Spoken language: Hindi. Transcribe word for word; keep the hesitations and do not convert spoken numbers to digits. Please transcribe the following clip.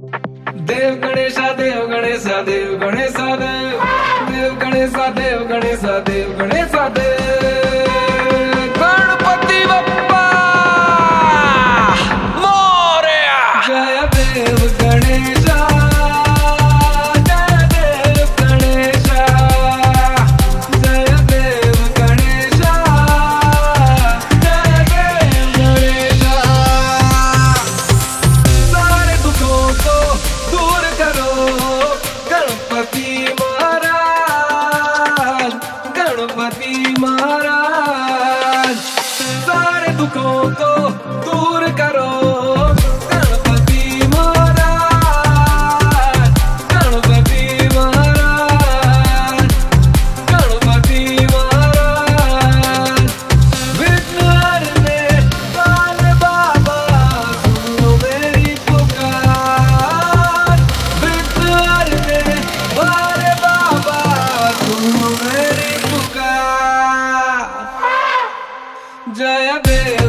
देव गणेशा देव गणेशा देव गणेशा देव देव गणेशा देव गणेशा देव गणेशा देव गणपति बप्पा मोरया। जय देव गणेशा जय देव गणेशा जय देव गणेशा जय देव गणेशा। सारे दुखों को दूर करो गणपति महाराज गणपति महाराज। सारे दुखों को दूर करो गणपति महाराज गणपति महाराज गणपति महाराज। विघ्न हरने वाले बाबा सुनो मेरी पुकार। विघ्न हरने वाले बाबा सुनो मेरी पुकार। जय देव